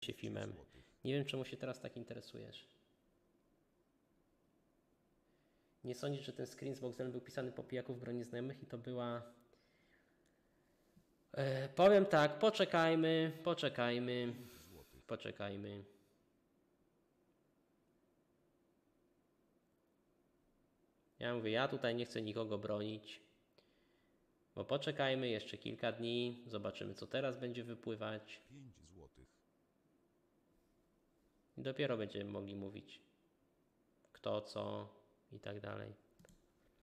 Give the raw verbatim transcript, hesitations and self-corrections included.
się filmem. Nie wiem, czemu się teraz tak interesujesz. Nie sądzisz, że ten screen z Boxdelem był pisany po pijaku w gronie znajomych i to była... E, powiem tak, poczekajmy, poczekajmy, poczekajmy. Ja mówię, ja tutaj nie chcę nikogo bronić, bo poczekajmy jeszcze kilka dni, zobaczymy, co teraz będzie wypływać. pięć złotych. I dopiero będziemy mogli mówić kto, co i tak dalej.